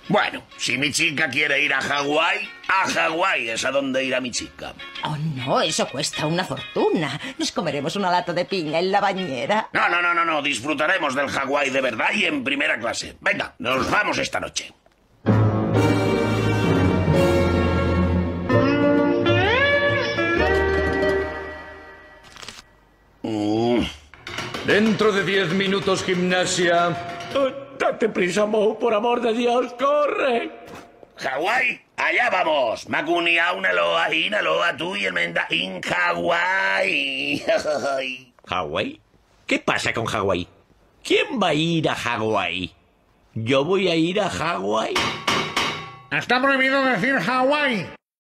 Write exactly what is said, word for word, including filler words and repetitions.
Bueno, si mi chica quiere ir a Hawái, a Hawái es a donde irá mi chica. Oh, no, eso cuesta una fortuna. Nos comeremos una lata de piña en la bañera. No, no, no, no, no. Disfrutaremos del Hawái de verdad y en primera clase. Venga, nos vamos esta noche. Mm. Dentro de diez minutos, gimnasia. Oh, date prisa, Moe, por amor de Dios, corre. Hawái, allá vamos. Makuni aunaloa, inaloa, tú y el menda in Hawái. ¿Hawái? ¿Qué pasa con Hawái? ¿Quién va a ir a Hawái? ¿Yo voy a ir a Hawái? Está prohibido decir Hawái.